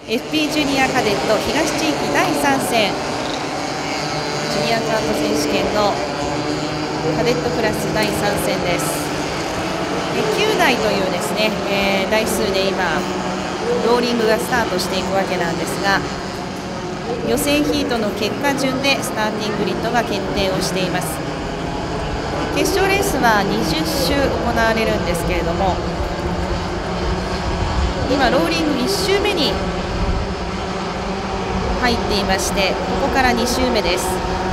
FP ジュニアカデット東地域第3戦ジュニアカート選手権のカデットクラス第3戦です。9台というですね、台数で今ローリングがスタートしていくわけなんですが、予選ヒートの結果順でスターティンググリッドが決定をしています。決勝レースは20周行われるんですけれども、今ローリング1周目に入っていまして、ここから2周目です。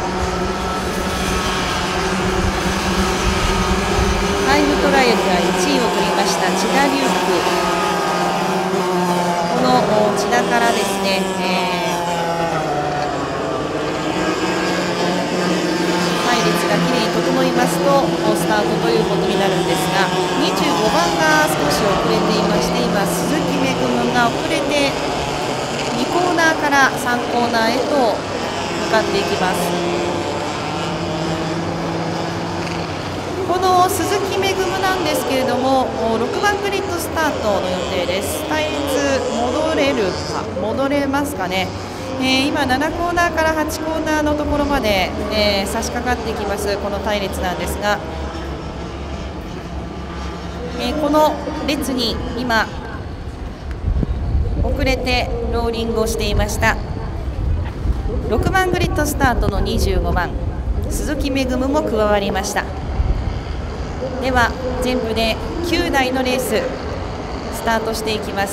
タイムトライアルが1位を取りました千田龍空、この千田からですね、隊列がきれいに整いますとスタートということになるんですが、25番が少し遅れていまして、今鈴木めぐむが遅れて2コーナーから3コーナーへと向かっていきます。この鈴木めぐむなんですけれども、6番グリッドスタートの予定です。隊列戻れますかね。今7コーナーから8コーナーのところまで、差し掛かっていきますこの隊列なんですが、この列に今遅れてローリングをしていました6番グリッドスタートの25番鈴木めぐむも加わりました。では全部で9台のレーススタートしていきます。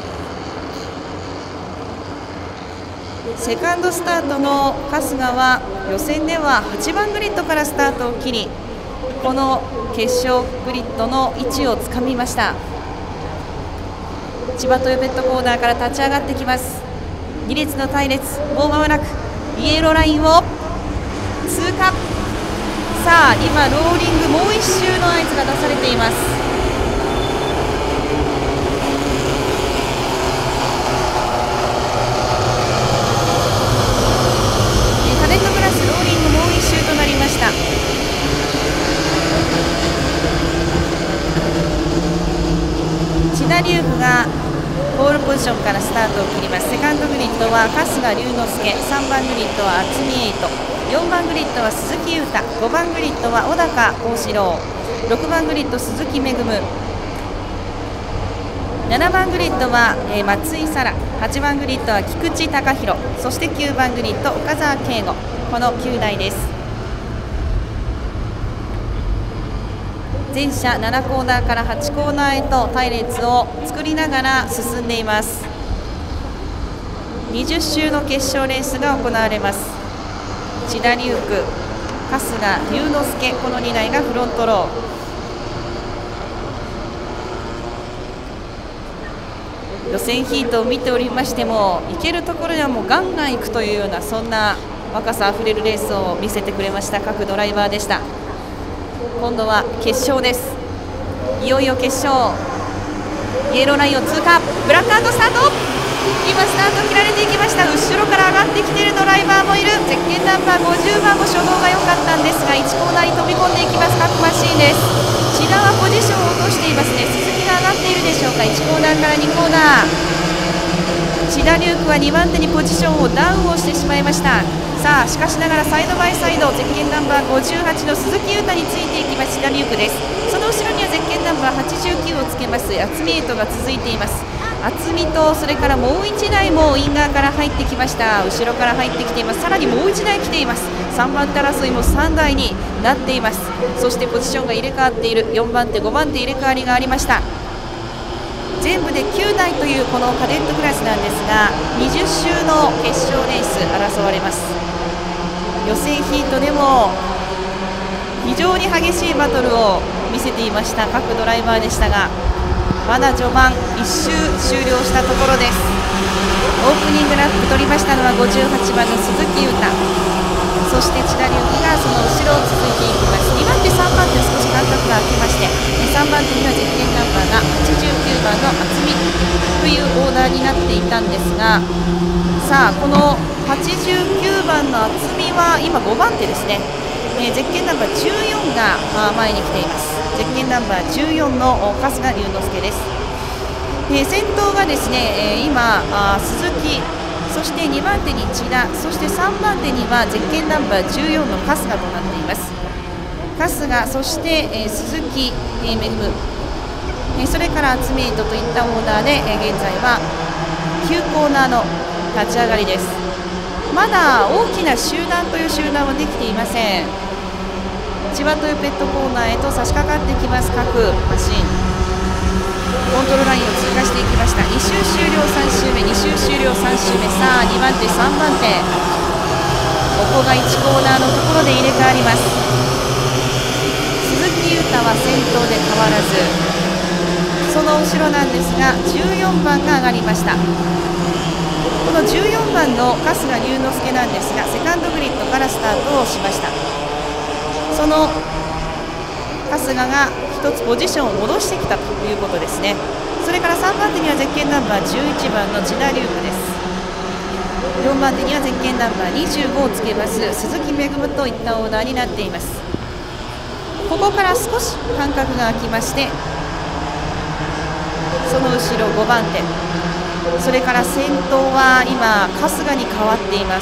セカンドスタートの春日は予選では8番グリッドからスタートを切り、この決勝グリッドの位置をつかみました。千葉豊ペットコーナーから立ち上がってきます。2列の隊列、もう間もなくイエローラインを通過。さあ今ローリングもう1周の合図が出されています。カデットクラスローリングもう1周となりました。千田龍空がポールポジションからスタートを切ります。セカンドグリッドは春日龍之介、3番グリッドは渥美瑛斗、4番グリッドは鈴木優太、5番グリッドは小高幸四郎、6番グリッド鈴木めぐむ、7番グリッドは松井沙羅、8番グリッドは菊池貴弘、そして9番グリッド岡澤圭吾、この9台です。全車7コーナーから8コーナーへと隊列を作りながら進んでいます。20周の決勝レースが行われます。千田龍空、春日龍之介、この2台がフロントロー。予選ヒートを見ておりましても、行けるところにはもうガンガン行くというような、そんな若さあふれるレースを見せてくれました各ドライバーでした。今度は決勝です。いよいよ決勝、イエローラインを通過、ブラックアウトスタート、今スタート切られていきました。後ろから上がってきているドライバーもいる。ゼッケンナンバー50番も初動が良かったんですが、1コーナーに飛び込んでいきます各マシーンです。千田はポジションを落としていますね。鈴木が上がっているでしょうか。1コーナーから2コーナー、千田龍空は2番手にポジションをダウンをしてしまいました。さあしかしながらサイドバイサイド、ゼッケンナンバー58の鈴木優太についていきます千田龍空です。その後ろにはゼッケンナンバー89をつけます渥美瑛斗が続いています。渥美とそれからもう1台もイン側から入ってきました。後ろから入ってきています。さらにもう1台来ています。3番手争いも3台になっています。そしてポジションが入れ替わっている。4番手5番手入れ替わりがありました。全部で9台というこのカデットクラスなんですが、20周の決勝レース争われます。予選ヒートでも非常に激しいバトルを見せていました各ドライバーでしたが、まだ序盤1周終了したところです。オープニングラップ取りましたのは58番の鈴木優太、そして千田龍空がその後ろを続いていきます。2番手3番手少し間隔が空きまして、3番手にはゼッケンナンバーが89番の渥美というオーダーになっていたんですが、さあこの89番の渥美は今5番手ですね。ゼッケンナンバー14が前に来ています。ゼッケンナンバー14の春日龍之介です。 先頭がですね、今鈴木、そして2番手に千田、そして3番手にはゼッケンナンバー14の春日となっています。春日、そして、鈴木、めぐむ、それからアツメイトといったオーダーで、現在は9コーナーの立ち上がりです。まだ大きな集団という集団はできていません。千葉というペットコーナーへと差し掛かってきます。各マシンコントロールラインを通過していきました。2周終了3周目、2周終了3周目、さあ2番手3番手、ここが1コーナーのところで入れ替わります。鈴木優太は先頭で変わらず、その後ろなんですが14番が上がりました。この14番の春日龍之介なんですが、セカンドグリッドからスタートをしました。その春日が1つポジションを戻してきたということですね。それから3番手にはゼッケンナンバー11番の千田龍空です。4番手にはゼッケンナンバー25をつけます鈴木めぐむといったオーダーになっています。ここから少し間隔が空きまして、その後ろ5番手、それから先頭は今春日に変わっています。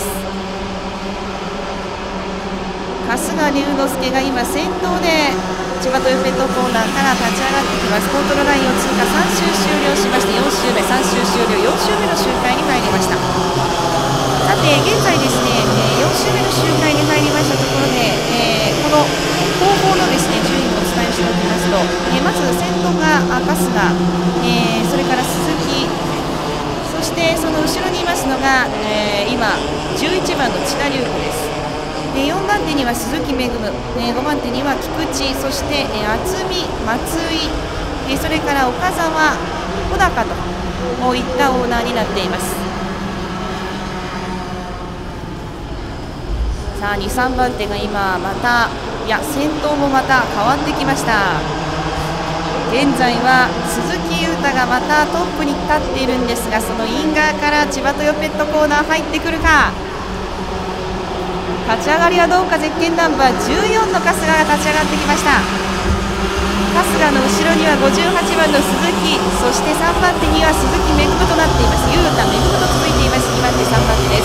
春日龍之介が今先頭で千葉トヨペットコーナーから立ち上がってきます。コントロールラインを通過、3周終了しまして4周目、3周終了、4周目の周回に入りました。さて現在ですね、4周目の周回に入りましたところで、この後方のですね順位をお伝えしておきますと、まず先頭が春日、それから鈴木、そしてその後ろにいますのが、今11番の千田龍空です。4番手には鈴木めぐむ、5番手には菊池、そして渥美、松井、それから岡澤、小高といったオーナーになっています。さあ2、3番手が今また、先頭もまた変わってきました。現在は鈴木優太がまたトップに立っているんですが、そのイン側から千葉トヨペットコーナー入ってくるか。立ち上がりはどうか。ゼッケンナンバー14の春日が立ち上がってきました。春日の後ろには58番の鈴木、そして3番手には鈴木めぐむとなっています。優太めぐむと続いています。2番手3番手です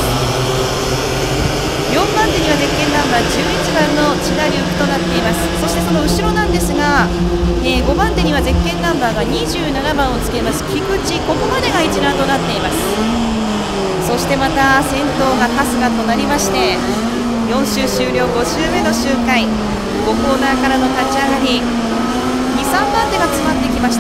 。4番手にはゼッケンナンバー11番の千田龍空となっています。そしてその後ろなんですが、5番手にはゼッケンナンバーが27番をつけます菊池、ここまでが一覧となっています。そしてまた先頭が春日となりまして、4周終了5周目の周回、5コーナーからの立ち上がり、2、3番手が詰まってきました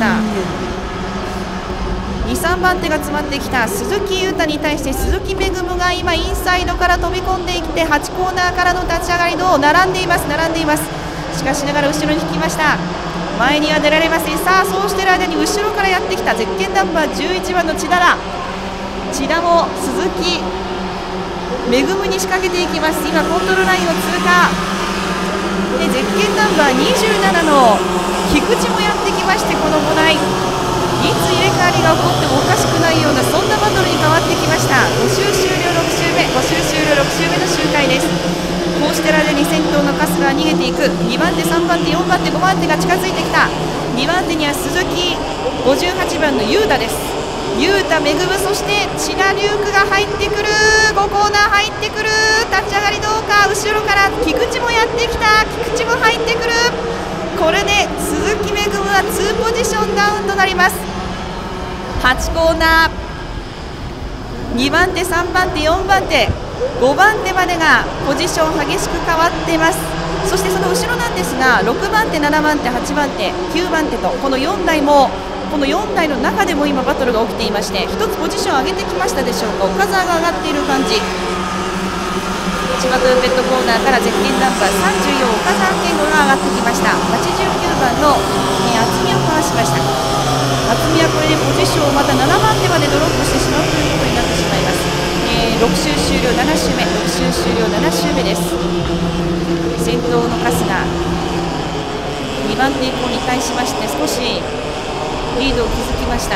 。2、3番手が詰まってきた鈴木優太に対して鈴木めぐむが今インサイドから飛び込んでいって8コーナーからの立ち上がりの並んでいます。しかしながら後ろに引きました。前には出られません。さあそうしている間に後ろからやってきたゼッケンナンバー11番の千田だ。千田も鈴木めぐむに仕掛けていきます。今コントロールラインを通過で、ゼッケンナンバー27の菊池もやってきまして、この5台いつ入れ替わりが起こってもおかしくないような、そんなバトルに変わってきました。5周終了6周目、5周終了6周目の周回です。こうしてる間に先頭の春日は逃げていく。2番手3番手4番手5番手が近づいてきた。2番手には鈴木、58番の優太です。優太めぐむ、そして千田龍空が入ってくる。5コーナー入ってくる。立ち上がりどうか。後ろから菊池もやってきた。菊池も入ってくる。これで鈴木めぐむは2ポジションダウンとなります。8コーナー、2番手3番手4番手5番手までがポジション激しく変わっています。そしてその後ろなんですが、6番手7番手8番手9番手と、この4台もこの4台の中でも今バトルが起きていまして、1つポジション上げてきましたでしょうか。岡澤が上がっている感じ。千葉トヨペットコーナーからゼッケンナンバー34岡澤健吾が上がってきました。89番の渥美をかわしました。渥美はこれでポジションをまた7番手までドロップしてしまうということになってしまいます。6周終了7周目、6周終了7周目です。先頭の春日、2番手以降に対しまして少しリードを築きました。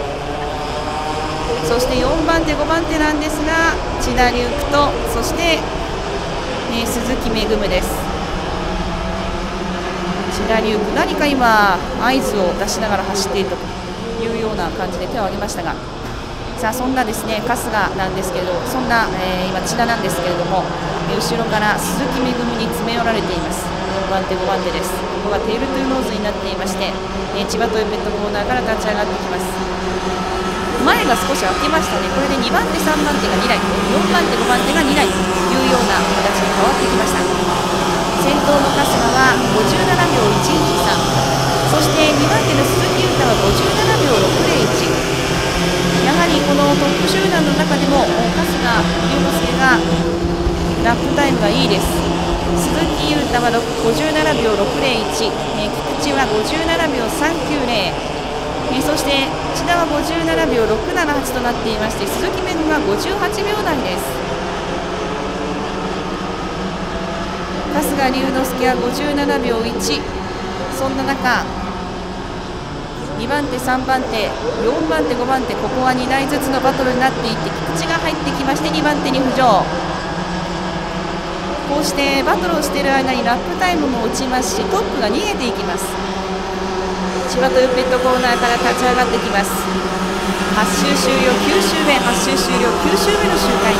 そして4番手5番手なんですが、千田龍空とそして、鈴木めぐむです。千田龍空、何か今合図を出しながら走っているといういうような感じで手を挙げましたが、さあそんなですね春日なんですけれど、そんな、今千田なんですけれども、後ろから鈴木恵に詰め寄られています。4番手5番手です。ここがテールトゥーノーズになっていまして、千葉というペットコーナーから立ち上がってきます。前が少し開きましたね。これで2番手3番手が2台、4番手5番手が2台というような形に変わってきました。先頭の春日は57秒113、そして2番手の鈴木優太は57秒601。やはりこのトップ集団の中でも春日龍之介がラップタイムがいいです。鈴木優太は57秒601、菊池は57秒390、そして千田は57秒678となっていまして、鈴木恵は58秒台です。春日龍之介は57秒1、そんな中2番手3番手4番手5番手、ここは2台ずつのバトルになっていって、菊池が入ってきまして2番手に浮上。こうしてバトルをしている間にラップタイムも落ちますし、トップが逃げていきます。千葉というペットコーナーから立ち上がってきます。8周終了9周目、8周終了9周目の周回です。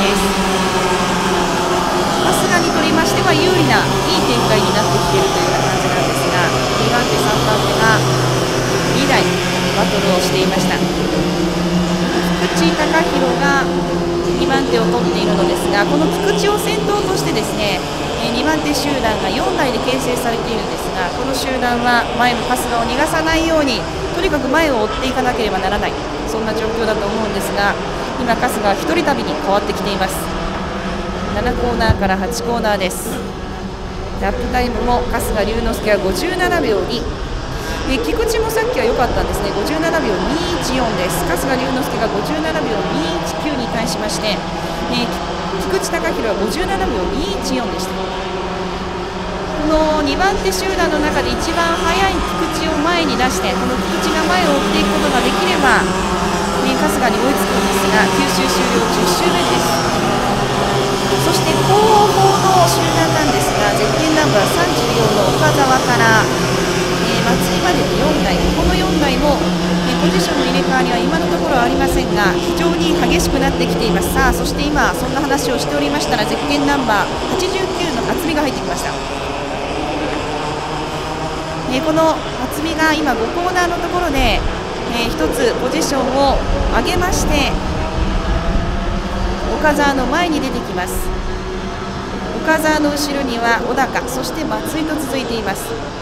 春日にとりましては有利ないい展開になってきているというような感じなんですが、2番手3番手が2台バトルをしていました。菊池貴弘が2番手を取っているのですが、この菊池を先頭としてですね2番手集団が4台で形成されているんですが、この集団は前の春日を逃がさないようにとにかく前を追っていかなければならない、そんな状況だと思うんですが、今春日は1人旅に変わってきています。7コーナーから8コーナーです。ラップタイムも春日龍之介は57秒2、菊池もさっきは良かったんですね。57秒214です。春日龍之介が57秒219に対しまして、菊池貴弘は57秒214でした。この2番手集団の中で一番速い菊池を前に出して、この菊池が前を追っていくことができれば、春日に追いつくんですが、9周終了10周目です。そして後方の集団なんですが、ゼッケンナンバー34の岡澤から松井までの4台、この4台もポジションの入れ替わりは今のところはありませんが、非常に激しくなってきています。さあそして今そんな話をしておりましたら、ゼッケンナンバー89の渥美が入ってきました。この渥美が今5コーナーのところで1つポジションを上げまして、岡澤の前に出てきます。岡澤の後ろには小高、そして松井と続いています。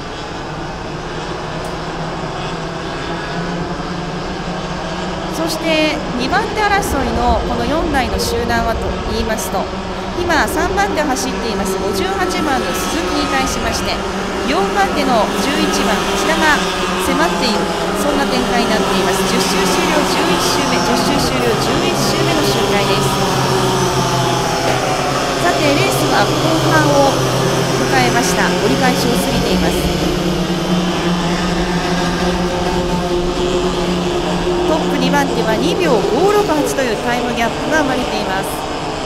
そして2番手争いのこの4台の集団はと言いますと、今3番手を走っています58番の鈴木に対しまして、4番手の11番千田が迫っている、そんな展開になっています。10周終了11周目、10周終了11周目の周回です。さてレースは後半を迎えました。折り返しを過ぎています。トップ2番手は2秒568というタイムギャップが生まれています。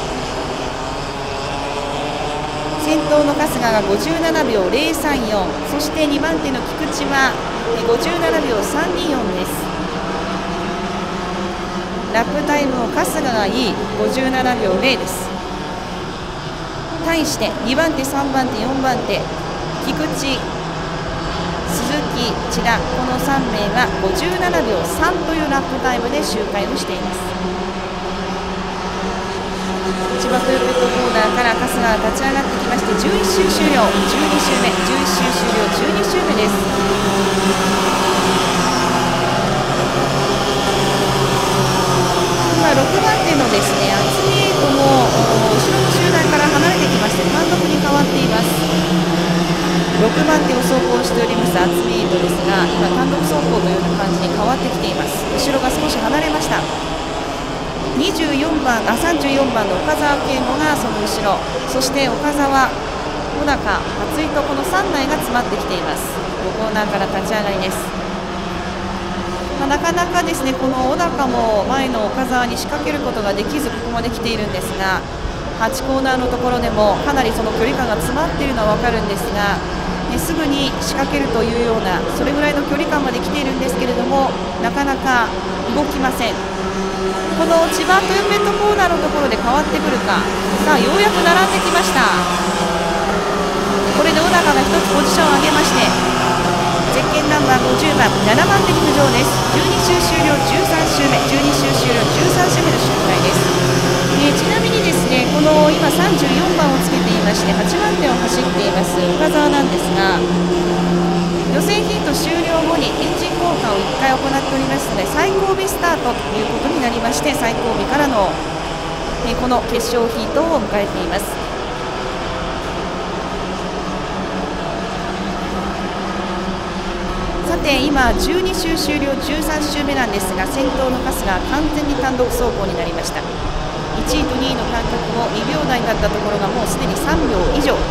先頭の春日が57秒034、そして2番手の菊池は57秒324です。ラップタイムを春日がいい57秒0です。対して2番手3番手4番手菊池、鈴木、千田、この3名が57秒3というラップタイムで周回をしています。千葉というペットコーナーから春日が立ち上がってきまして、11周終了12周目、11周終了12周目です。今6番手のですね渥美瑛斗も後ろの集団から離れてきまして単独に変わっています。6番手を走行しております渥美瑛斗ですが、今単独走行というような感じに変わってきています。後ろが少し離れました。34番の岡澤圭吾がその後ろ、そして岡澤、小高、松井とこの3台が詰まってきています。5コーナーから立ち上がりです。なかなかですねこの小高も前の岡澤に仕掛けることができず、ここまで来ているんですが、8コーナーのところでもかなりその距離感が詰まっているのは分かるんですが、 すぐに仕掛けるというようなそれぐらいの距離感まで来ているんですけれども、なかなか動きません。この千葉トヨペットコーナーのところで変わってくるか。さあようやく並んできました。これで小高が1つポジションを上げまして、ゼッケンナンバー50番7番手に浮上です。12周終了13周目、12周終了13周目の周回です。ちなみにですね、この今34番をつけていまして8番手を走っています岡澤なんですが、予選ヒート終了後にエンジン交換を1回行っておりますので、最後尾スタートということになりまして、最後尾からのこの決勝ヒートを迎えています。さて今12周終了13周目なんですが、先頭の春日は完全に単独走行になりました。1位と2位の間隔も2秒台だったところがもうすでに3秒以上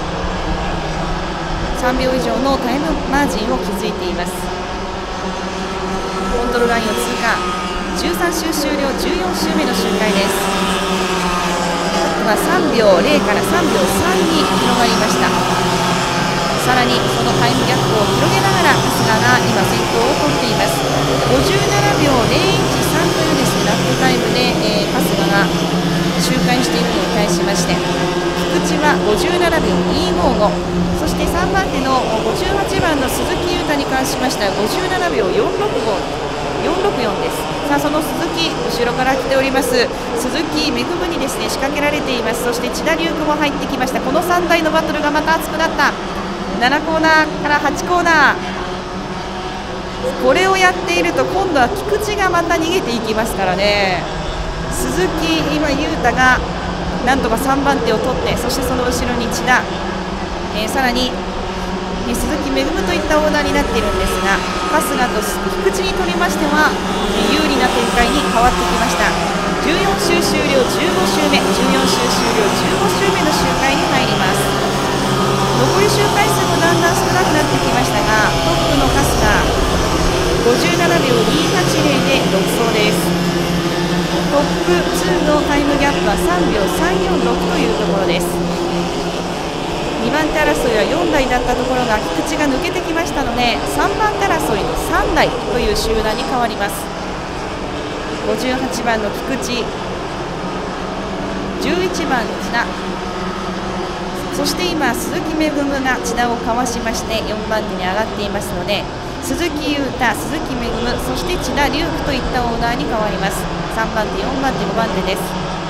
のタイムマージンを築いています。コントロールラインを通過、13周終了14周目の周回です。3秒0から3秒3に広がりました。さらにそのタイムギャップを広げながら春日が今先頭を取っています。57秒013というですねラップタイムで、春日が周回しているのに対しまして、菊池は57秒255、そして3番手の58番の鈴木優太に関しましては57秒464です。さあその鈴木後ろから来ております。鈴木めぐむにですね仕掛けられています。そして千田龍空も入ってきました。この3台のバトルがまた熱くなった。7コーナーから8コーナー、これをやっていると今度は菊池がまた逃げていきますからね。鈴木今優太がなんとか3番手を取って、そしてその後ろに千田、さらに鈴木めぐむといったオーダーになっているんですが、春日と菊池にとりましては有利な展開に変わってきました。14周終了15周目、14周終了15周目の周回に入ります。残り周回数もだんだん少なくなってきましたが、トップの春日57秒280で独走です。トップ2のタイムギャップは3秒346というところです。2番手争いは4台だったところが菊池が抜けてきましたので、3番手争いの3台という集団に変わります。58番の菊池、11番の千田、そして今鈴木めぐむが千田をかわしまして4番手に上がっていますので、鈴木優太、鈴木めぐむ、そして千田龍空といったオーダーに変わります。3番手、4番手、5番手です。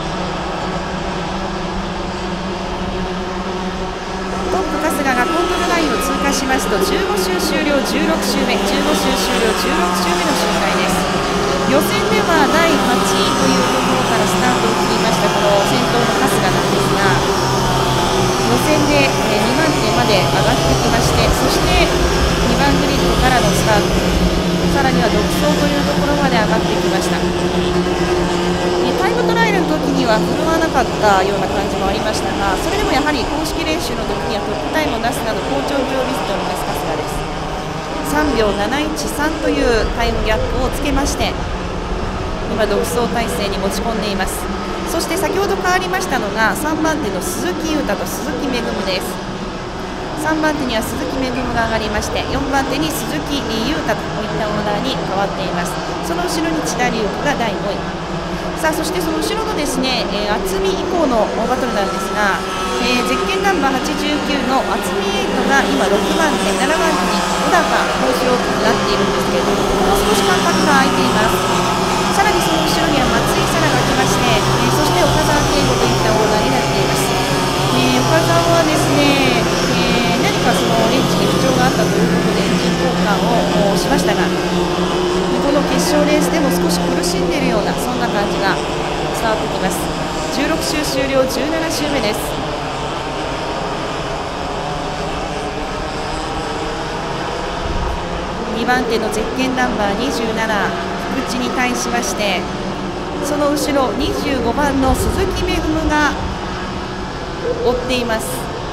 トップ春日がコントロールラインを通過しますと15周終了16周目、15周終了16周目の周回です。予選では第8位というところからスタートを切りましたこの先頭の春日なんですが、予選で2番手まで上がってきまして、そして2番グリッドからのスタート、さらには独走というところまで上がってきました。タイムトライアルの時には振るわなかったような感じもありましたが、それでもやはり公式練習の時にはトップタイムを出すなど好調ぶりを見せております春日です。3秒713というタイムギャップをつけまして今独走体制に持ち込んでいます。そして先ほど変わりましたのが3番手の鈴木優太と鈴木めぐむです。3番手には鈴木めぐむが上がりまして、4番手に鈴木優太といったオーダーに変わっています。その後ろに千田龍空が第5位。さあそしてその後ろのですね、渥美以降のバトルなんですが、ゼッケンナンバー89の渥美エイトが今6番手、7番手に小高の後ろとなっているんですけれども、もう少し間隔が空いています。さらにその後ろには松井沙羅が来まして、そして岡澤圭吾といったオーダーになっています。岡澤はですね、何かそのエンジンに不調があったということでエンジン交換をしましたが、この決勝レースでも少し苦しんでいるようなそんな感じが伝わってきます。16周終了17周目です。2番手のゼッケンナンバー27菊池に対しまして、その後ろ25番の鈴木めぐむが追っています。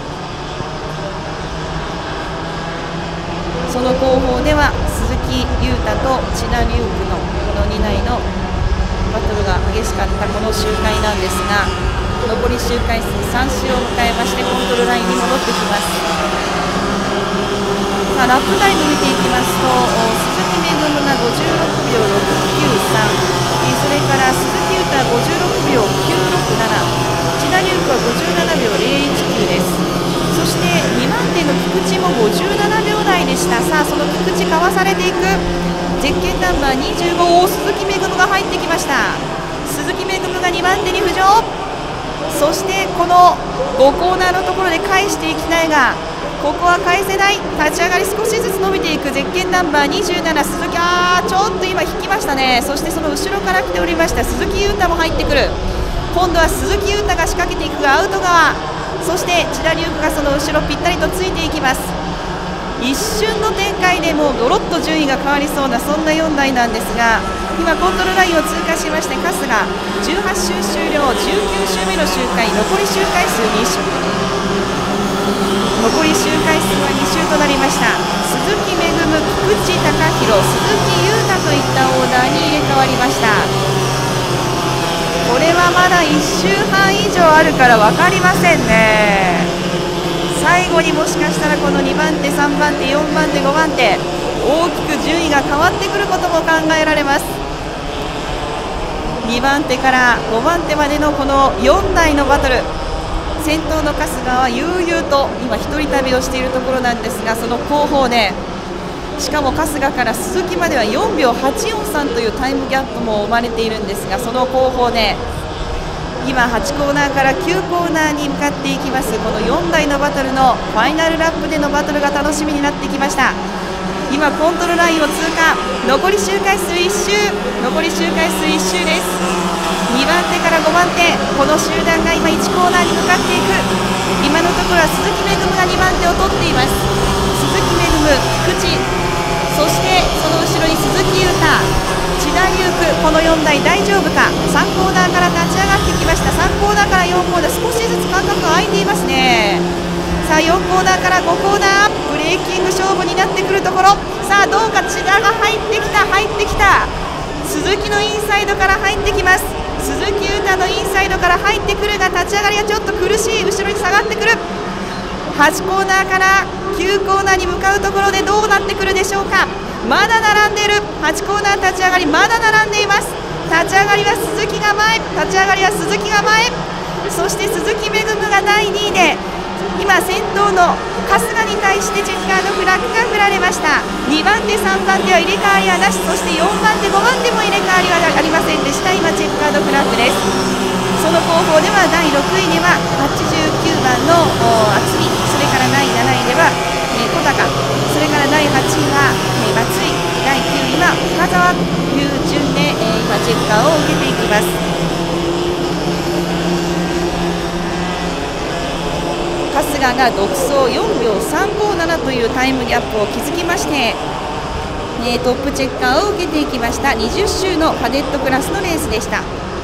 その後方では鈴木優太と千田龍空のこの2台のバトルが激しかったこの周回なんですが、残り周回数3周を迎えましてコントロールラインに戻ってきます。 ラップタイム見ていきますと、鈴木めぐむが56秒693、それから鈴木優太56秒967、千田龍空は57秒019です。そして2番手の菊池も57秒台でした。さあその菊池かわされていくゼッケンナンバー25、鈴木めぐむが入ってきました。鈴木めぐむが2番手に浮上。そしてこの5コーナーのところで返していきたいが、ここは返せない。立ち上がり少しずつ伸びていくゼッケンナンバー27、鈴木、ちょっと今引きましたね。そしてその後ろから来ておりました鈴木優太も入ってくる。今度は鈴木優太が仕掛けていくがアウト側、そして千田龍空がその後ろぴったりとついていきます。一瞬の展開でもうゴロッと順位が変わりそうなそんな4台なんですが、今コントロールラインを通過しまして春日18周終了、19周目の周回、残り周回数2周、残り周回数は2周となりました。鈴木めぐむ、菊池貴弘、鈴木優太といったオーダーに入れ替わりました。これはまだ1周半以上あるから分かりませんね。最後にもしかしたらこの2番手、3番手、4番手、5番手、大きく順位が変わってくることも考えられます。2番手から5番手までのこの4台のバトル、先頭の春日は悠々と今一人旅をしているところなんですが、その後方でしかも春日から鈴木までは4秒843というタイムギャップも生まれているんですが、その後方で今8コーナーから9コーナーに向かっていきます。この4台のバトルのファイナルラップでのバトルが楽しみになってきました。今コントロールラインを通過、残り周回数1周、残り周回数1周です。2番手から5番手、この集団が今1コーナーに向かっていく。今のところは鈴木めぐむが2番手を取っています。鈴木めぐむ、菊池、そしてその後ろに鈴木優太、千田龍空、この4台大丈夫か。3コーナーから立ち上がってきました。3コーナーから4コーナー、少しずつ間隔が空いていますね。さあ4コーナーから5コーナー、ブレーキング勝負になってくるところ。さあどうか、千田が入ってきた、入ってきた。鈴木のインサイドから入ってきます。鈴木優太のインサイドから入ってくるが、立ち上がりはちょっと苦しい。後ろに下がってくる。8コーナーから9コーナーに向かうところでどうなってくるでしょうか。まだ並んでいる。8コーナー立ち上がりまだ並んでいます。立ち上がりは鈴木が前、立ち上がりは鈴木が前、そして鈴木めぐむが第2位で今先頭の春日に対してチェッカーのフラッグが振られました。2番手3番手は入れ替わりはなし、そして4番手5番手も入れ替わりはありませんでした。今チェッカーのフラッグです。その後方では第6位では89番の渥美、それから第7位では小高、それから第8位は松井、第9位は岡澤という順で今チェッカーを受けていきます。春日が独走4秒357というタイムギャップを築きまして、トップチェッカーを受けていきました。20周のカデットクラスのレースでした。